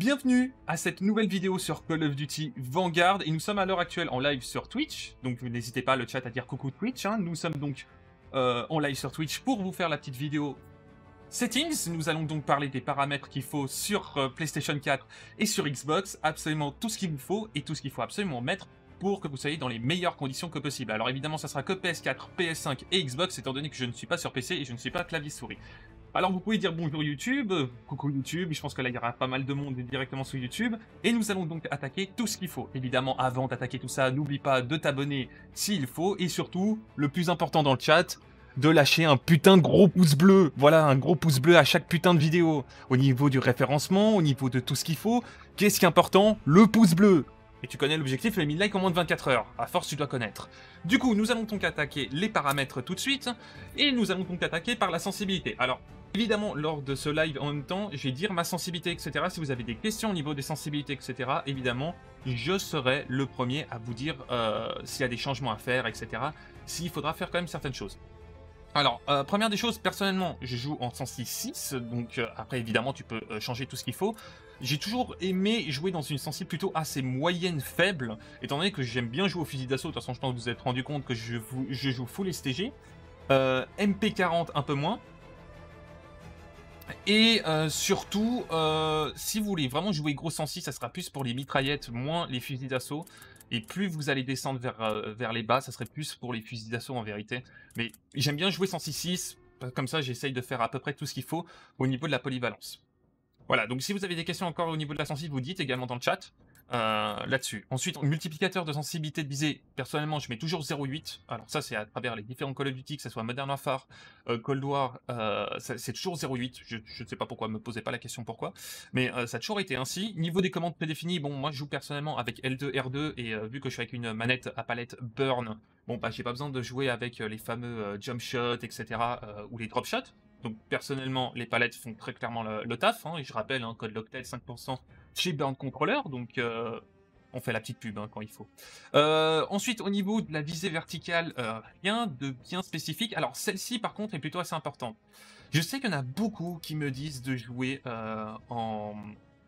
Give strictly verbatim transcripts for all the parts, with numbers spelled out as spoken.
Bienvenue à cette nouvelle vidéo sur Call of Duty Vanguard et nous sommes à l'heure actuelle en live sur Twitch, donc n'hésitez pas le chat à dire coucou Twitch, hein. Nous sommes donc euh, en live sur Twitch pour vous faire la petite vidéo settings. Nous allons donc parler des paramètres qu'il faut sur euh, PlayStation quatre et sur Xbox, absolument tout ce qu'il vous faut et tout ce qu'il faut absolument mettre pour que vous soyez dans les meilleures conditions que possible. Alors évidemment ça sera que P S quatre, P S cinq et Xbox étant donné que je ne suis pas sur P C et je ne suis pas clavier souris. Alors vous pouvez dire bonjour YouTube, coucou YouTube, je pense que là il y aura pas mal de monde directement sur YouTube, et nous allons donc attaquer tout ce qu'il faut. Évidemment, avant d'attaquer tout ça, n'oublie pas de t'abonner s'il faut, et surtout, le plus important dans le chat, de lâcher un putain de gros pouce bleu. Voilà, un gros pouce bleu à chaque putain de vidéo. Au niveau du référencement, au niveau de tout ce qu'il faut, qu'est-ce qui est important? Le pouce bleu. Et tu connais l'objectif, les mille likes en moins de vingt-quatre heures. À force, tu dois connaître. Du coup, nous allons donc attaquer les paramètres tout de suite, et nous allons donc attaquer par la sensibilité. Alors, évidemment, lors de ce live, en même temps, je vais dire ma sensibilité, et cetera. Si vous avez des questions au niveau des sensibilités, et cetera, évidemment, je serai le premier à vous dire euh, s'il y a des changements à faire, et cetera. S'il faudra faire quand même certaines choses. Alors, euh, première des choses, personnellement, je joue en sensi six, donc euh, après, évidemment, tu peux euh, changer tout ce qu'il faut. J'ai toujours aimé jouer dans une sensi plutôt assez moyenne, faible, étant donné que j'aime bien jouer au fusil d'assaut. De toute façon, je pense que vous vous êtes rendu compte que je, je joue full S T G. Euh, M P quarante, un peu moins. Et euh, surtout, euh, si vous voulez vraiment jouer gros sensi, ça sera plus pour les mitraillettes, moins les fusils d'assaut. Et plus vous allez descendre vers, euh, vers les bas, ça serait plus pour les fusils d'assaut en vérité. Mais j'aime bien jouer sensi six, comme ça j'essaye de faire à peu près tout ce qu'il faut au niveau de la polyvalence. Voilà, donc si vous avez des questions encore au niveau de la sensi, vous dites également dans le chat. Euh, là-dessus. Ensuite, multiplicateur de sensibilité de visée, personnellement je mets toujours zéro virgule huit. Alors ça c'est à travers les différents Call of Duty, que ce soit Modern Warfare, euh, Cold War, euh, c'est toujours zéro virgule huit. Je, je ne sais pas pourquoi, me posez pas la question pourquoi, mais euh, ça a toujours été ainsi. Niveau des commandes prédéfinies, bon moi je joue personnellement avec L deux R deux et euh, vu que je suis avec une manette à palette Burn, bon bah j'ai pas besoin de jouer avec euh, les fameux euh, jump shots, et cetera euh, ou les drop shots. Donc personnellement les palettes font très clairement le, le taf, hein, et je rappelle, hein, code Loctel cinq pour cent chez Burn Controller, donc euh, on fait la petite pub hein, quand il faut. Euh, ensuite, au niveau de la visée verticale, euh, rien de bien spécifique. Alors celle-ci, par contre, est plutôt assez importante. Je sais qu'il y en a beaucoup qui me disent de jouer euh, en...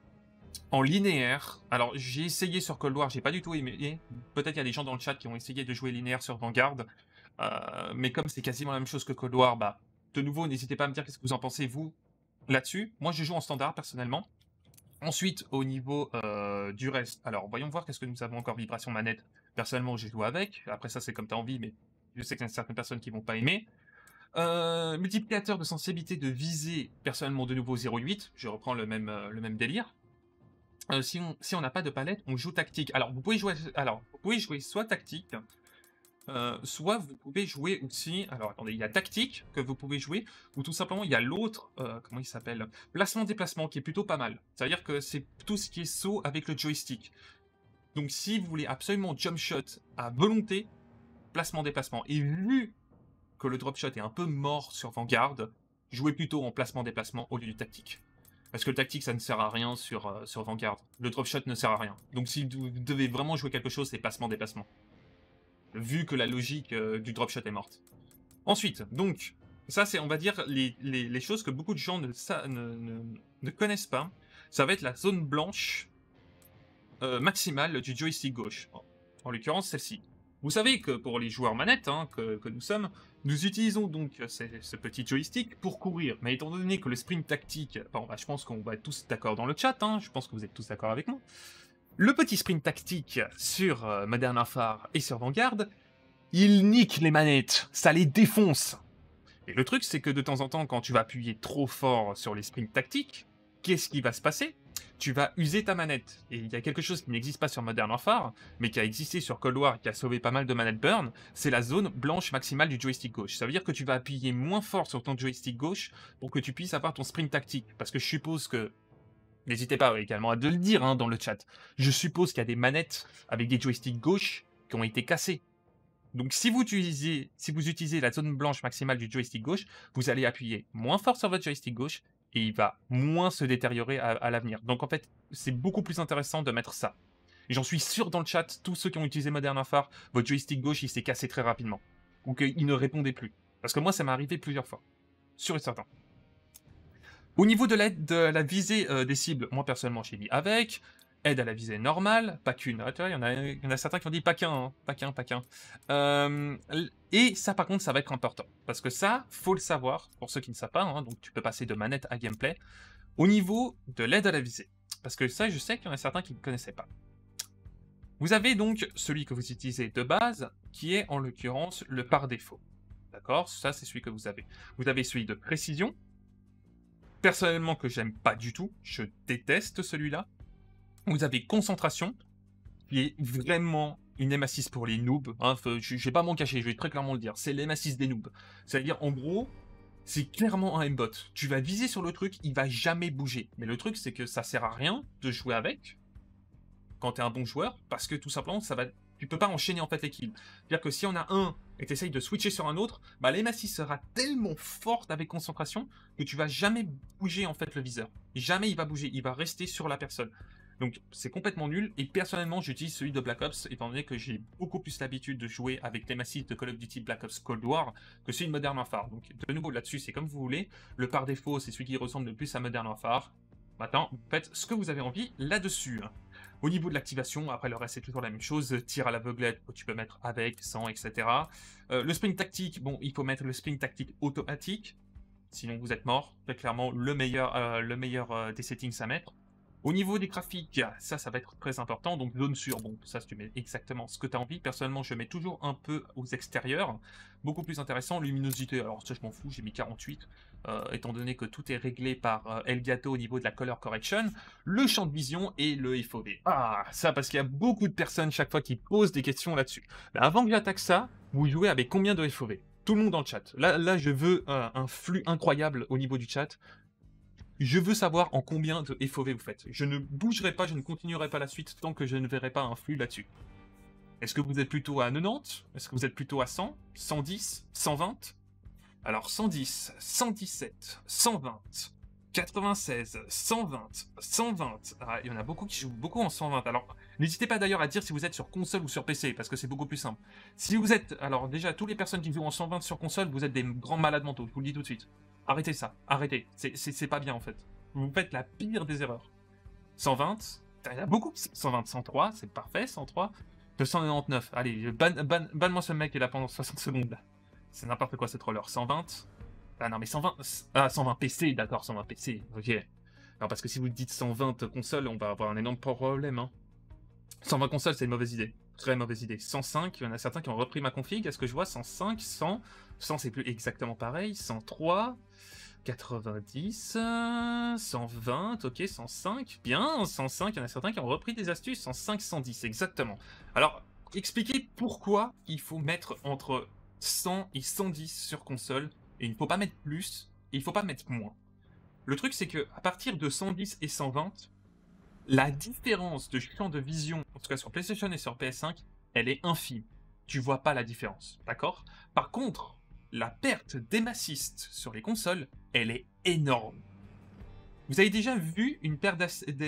en linéaire. Alors j'ai essayé sur Cold War, j'ai pas du tout aimé. Peut-être qu'il y a des gens dans le chat qui ont essayé de jouer linéaire sur Vanguard, euh, mais comme c'est quasiment la même chose que Cold War, bah, de nouveau, n'hésitez pas à me dire qu'est-ce que vous en pensez, vous, là-dessus. Moi, je joue en standard, personnellement. Ensuite, au niveau euh, du reste, alors voyons voir qu'est-ce que nous avons encore. Vibration manette, personnellement j'ai joué avec, après ça c'est comme tu as envie, mais je sais qu'il y a certaines personnes qui vont pas aimer. Euh, multiplicateur de sensibilité de visée, personnellement de nouveau zéro virgule huit, je reprends le même, euh, le même délire. Euh, si on si on n'a pas de palette, on joue tactique. Alors vous pouvez jouer, alors, vous pouvez jouer soit tactique, Euh, soit vous pouvez jouer aussi, alors attendez, il y a tactique que vous pouvez jouer, ou tout simplement il y a l'autre, euh, comment il s'appelle, placement-déplacement, qui est plutôt pas mal. C'est-à-dire que c'est tout ce qui est saut avec le joystick. Donc si vous voulez absolument jump shot à volonté, placement-déplacement. Et vu que le drop shot est un peu mort sur Vanguard, jouez plutôt en placement-déplacement au lieu du tactique. Parce que le tactique, ça ne sert à rien sur, euh, sur Vanguard. Le drop shot ne sert à rien. Donc si vous devez vraiment jouer quelque chose, c'est placement-déplacement. Vu que la logique euh, du dropshot est morte. Ensuite, donc, ça c'est, on va dire, les, les, les choses que beaucoup de gens ne, ça, ne, ne, ne connaissent pas. Ça va être la zone blanche euh, maximale du joystick gauche. En, en l'occurrence, celle-ci. Vous savez que pour les joueurs manettes, hein, que, que nous sommes, nous utilisons donc ce, ce petit joystick pour courir. Mais étant donné que le sprint tactique, bon, bah, je pense qu'on va être tous d'accord dans le chat, hein, je pense que vous êtes tous d'accord avec moi. Le petit sprint tactique sur euh, Modern Warfare et sur Vanguard, il nique les manettes, ça les défonce. Et le truc, c'est que de temps en temps, quand tu vas appuyer trop fort sur les sprints tactiques, qu'est-ce qui va se passer? Tu vas user ta manette. Et il y a quelque chose qui n'existe pas sur Modern Warfare, mais qui a existé sur Cold War et qui a sauvé pas mal de manettes burn, c'est la zone blanche maximale du joystick gauche. Ça veut dire que tu vas appuyer moins fort sur ton joystick gauche pour que tu puisses avoir ton sprint tactique. Parce que je suppose que... N'hésitez pas également à de le dire hein, dans le chat. Je suppose qu'il y a des manettes avec des joysticks gauche qui ont été cassés. Donc si vous, utilisez, si vous utilisez la zone blanche maximale du joystick gauche, vous allez appuyer moins fort sur votre joystick gauche et il va moins se détériorer à, à l'avenir. Donc en fait, c'est beaucoup plus intéressant de mettre ça. Et j'en suis sûr dans le chat, tous ceux qui ont utilisé Modern Warfare, votre joystick gauche il s'est cassé très rapidement. Ou qu'il ne répondait plus. Parce que moi ça m'est arrivé plusieurs fois. Sûr et certain. Au niveau de l'aide de la visée euh, des cibles, moi personnellement j'ai mis avec. Aide à la visée normale, pas qu'une. Ah, tu vois, il y en a, il y en a certains qui ont dit pas qu'un, hein, pas qu'un, pas qu'un. Euh, et ça par contre, ça va être important. Parce que ça, faut le savoir, pour ceux qui ne savent pas, hein, donc tu peux passer de manette à gameplay. Au niveau de l'aide à la visée. Parce que ça, je sais qu'il y en a certains qui ne connaissaient pas. Vous avez donc celui que vous utilisez de base, qui est en l'occurrence le par défaut. D'accord? Ça, c'est celui que vous avez. Vous avez celui de précision. Personnellement, que j'aime pas du tout. Je déteste celui-là. Vous avez concentration, qui est vraiment une M A six pour les noobs. Hein. Je ne vais pas m'en cacher, je vais très clairement le dire. C'est l'M A six des noobs. C'est-à-dire, en gros, c'est clairement un aimbot. Tu vas viser sur le truc, il va jamais bouger. Mais le truc, c'est que ça sert à rien de jouer avec quand tu es un bon joueur, parce que tout simplement, ça va... tu peux pas enchaîner en fait les kills. C'est-à-dire que si on a un et tu essayes de switcher sur un autre, bah, l'M A six sera tellement forte avec concentration que tu vas jamais bouger en fait le viseur. Jamais il va bouger, il va rester sur la personne. Donc c'est complètement nul, et personnellement j'utilise celui de Black Ops, étant donné que j'ai beaucoup plus l'habitude de jouer avec les massifs de Call of Duty Black Ops Cold War que celui de Modern Warfare. Donc de nouveau là-dessus c'est comme vous voulez, le par défaut c'est celui qui ressemble le plus à Modern Warfare. Maintenant, vous faites ce que vous avez envie là-dessus. Au niveau de l'activation, après le reste c'est toujours la même chose, tir à l'aveuglette, tu peux mettre avec, sans, et cetera. Euh, le sprint tactique, bon il faut mettre le sprint tactique automatique, sinon vous êtes mort, c'est clairement le meilleur, euh, le meilleur euh, des settings à mettre. Au niveau des graphiques, ça, ça va être très important. Donc, zone sûre, bon, ça, tu mets exactement ce que tu as envie. Personnellement, je mets toujours un peu aux extérieurs. Beaucoup plus intéressant. Luminosité, alors ça, je m'en fous, j'ai mis quarante-huit. Euh, étant donné que tout est réglé par euh, Elgato au niveau de la color correction. Le champ de vision et le F O V. Ah, ça, parce qu'il y a beaucoup de personnes chaque fois qui posent des questions là-dessus. Mais avant que j'attaque ça, vous jouez avec combien de F O V? Tout le monde dans le chat. Là, là je veux euh, un flux incroyable au niveau du chat. Je veux savoir en combien de F O V vous faites. Je ne bougerai pas, je ne continuerai pas la suite tant que je ne verrai pas un flux là-dessus. Est-ce que vous êtes plutôt à quatre-vingt-dix? Est-ce que vous êtes plutôt à cent? cent dix? cent vingt? Alors cent dix, cent dix-sept, cent vingt, quatre-vingt-seize, cent vingt, cent vingt. Ah, il y en a beaucoup qui jouent beaucoup en cent vingt. Alors, n'hésitez pas d'ailleurs à dire si vous êtes sur console ou sur P C, parce que c'est beaucoup plus simple. Si vous êtes... Alors déjà, toutes les personnes qui jouent en cent vingt sur console, vous êtes des grands malades mentaux, je vous le dis tout de suite. Arrêtez ça, arrêtez. C'est pas bien en fait. Vous faites la pire des erreurs. cent vingt, il y en a beaucoup. cent vingt, cent trois, c'est parfait, cent trois. deux cent quatre-vingt-dix-neuf, allez, ban, ban, ban-moi ce mec qui est là pendant soixante secondes là. C'est n'importe quoi cette roller. cent vingt. Ah non mais cent vingt. Ah, cent vingt P C, d'accord, cent vingt P C, ok. Non, parce que si vous dites cent vingt console, on va avoir un énorme problème. Hein. cent vingt console, c'est une mauvaise idée. Très mauvaise idée. cent cinq, il y en a certains qui ont repris ma config. Est-ce que je vois cent cinq, cent, cent c'est plus exactement pareil. cent trois, quatre-vingt-dix, cent vingt, ok, cent cinq. Bien, cent cinq, il y en a certains qui ont repris des astuces. cent cinq, cent dix, exactement. Alors, expliquez pourquoi il faut mettre entre cent et cent dix sur console. Et il ne faut pas mettre plus, et il ne faut pas mettre moins. Le truc, c'est que à partir de cent dix et cent vingt, la différence de champ de vision, en tout cas sur PlayStation et sur P S cinq, elle est infime. Tu vois pas la différence, d'accord? Par contre, la perte d'aim assist sur les consoles, elle est énorme. Vous avez déjà vu une perte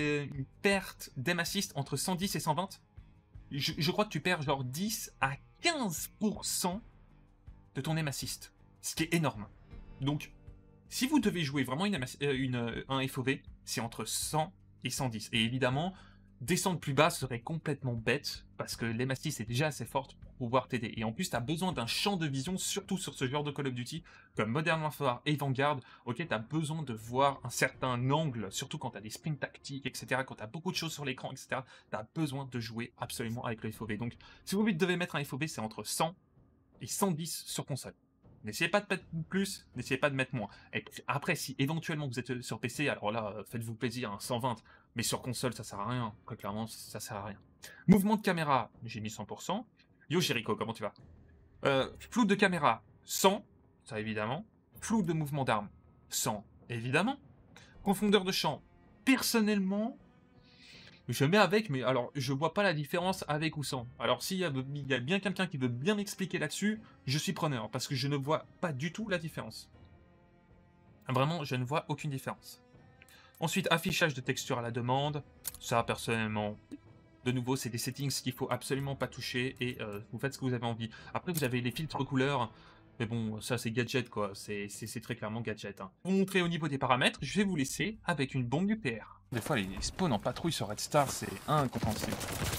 d'aim assist entre cent dix et cent vingt? je, je crois que tu perds genre dix à quinze pour cent de ton aim assist, ce qui est énorme. Donc, si vous devez jouer vraiment une, une, un F O V, c'est entre cent et cent dix. Et évidemment, descendre plus bas serait complètement bête, parce que l'aim assist est déjà assez forte pour pouvoir t'aider. Et en plus, tu as besoin d'un champ de vision, surtout sur ce genre de Call of Duty, comme Modern Warfare et Vanguard. Ok, tu as besoin de voir un certain angle, surtout quand tu as des sprints tactiques, et cetera. Quand tu as beaucoup de choses sur l'écran, et cetera. Tu as besoin de jouer absolument avec le F O V. Donc, si vous devez mettre un F O V, c'est entre cent et cent dix sur console. N'essayez pas de mettre plus, n'essayez pas de mettre moins. Et après, si éventuellement vous êtes sur P C, alors là, faites-vous plaisir, hein, cent vingt. Mais sur console, ça sert à rien. Très clairement, ça sert à rien. Mouvement de caméra, j'ai mis cent pour cent. Yo, Jericho, comment tu vas? euh, Flou de caméra, cent, ça évidemment. Flou de mouvement d'arme, cent, évidemment. Confondeur de champ, personnellement, je mets avec, mais alors, je vois pas la différence avec ou sans. Alors, s'il y, y a bien quelqu'un qui veut bien m'expliquer là-dessus, je suis preneur, parce que je ne vois pas du tout la différence. Vraiment, je ne vois aucune différence. Ensuite, affichage de texture à la demande. Ça, personnellement, de nouveau, c'est des settings qu'il faut absolument pas toucher, et euh, vous faites ce que vous avez envie. Après, vous avez les filtres couleurs. Mais bon, ça c'est gadget quoi, c'est très clairement gadget. Hein. Pour vous montrer au niveau des paramètres, je vais vous laisser avec une bombe nucléaire. Des fois, les spawns en patrouille sur Red Star, c'est incompréhensible.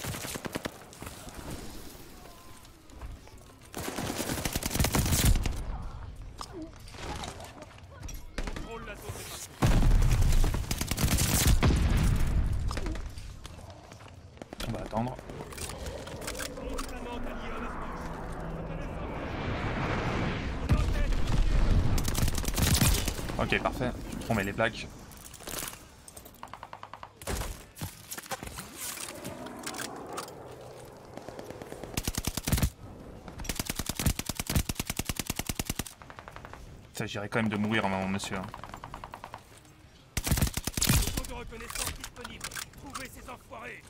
On va attendre. Ok, parfait. On met les plaques. Il s'agirait quand même de mourir, hein, monsieur. De reconnaissance disponible. Trouvez ces enfoirés.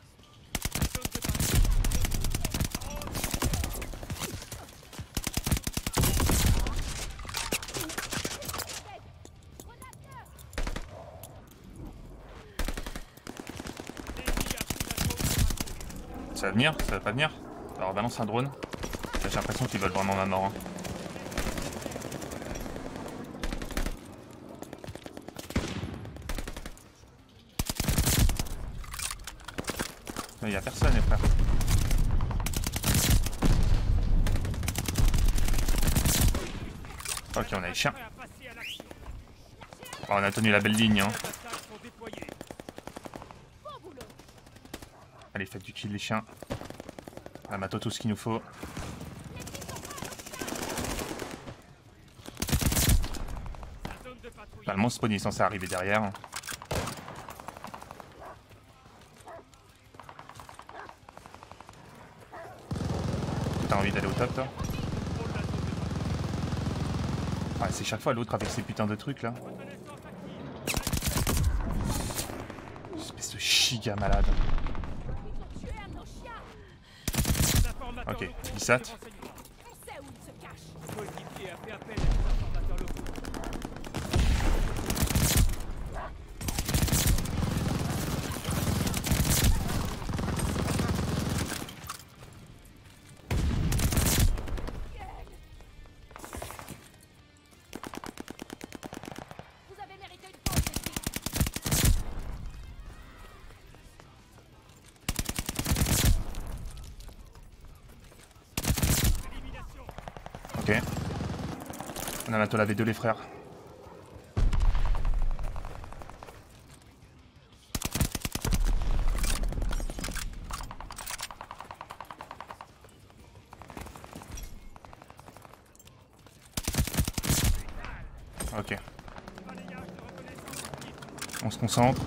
Ça va venir? Ça va pas venir? Alors balance un drone. J'ai l'impression qu'ils veulent vraiment ma mort. Hein. Il y a personne les frères. Ok, on a les chiens. Oh, on a tenu la belle ligne. Hein. Allez, faites du kill les chiens. On a matos tout ce qu'il nous faut. Normalement, le spawn est censé arriver derrière. T'as envie d'aller au top, toi? Ouais, c'est chaque fois l'autre avec ces putains de trucs là. Espèce de chiga malade. Ok, dix-sept. Ok. On a bientôt la V deux les frères. Ok. On se concentre.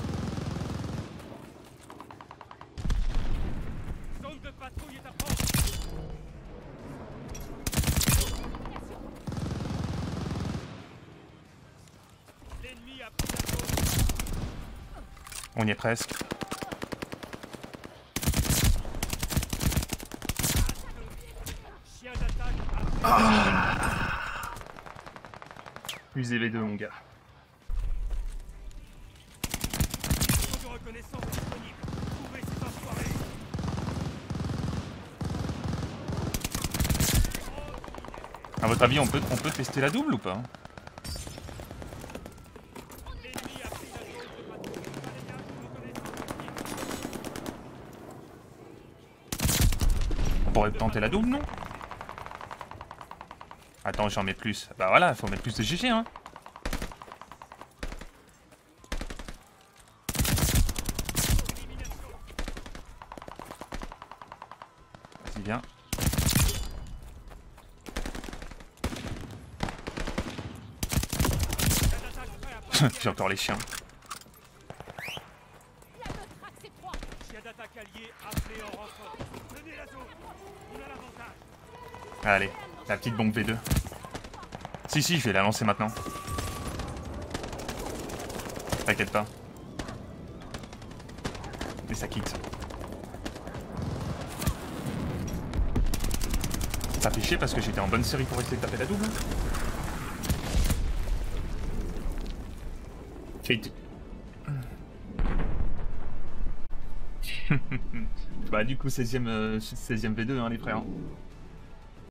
On y est presque. Ah, usez les deux, mon gars. À votre avis, on peut, on peut tester la double ou pas? On pourrait tenter la double, non? Attends, j'en mets plus. Bah voilà, faut mettre plus de G G, hein. Vas-y, viens. J'ai encore les chiens. Allez, la petite bombe V deux. Si, si, je vais la lancer maintenant. T'inquiète pas. Mais ça quitte. Ça fait chier parce que j'étais en bonne série pour essayer de taper la double. Fate. Bah du coup seizième, euh, seizième V deux hein les frères.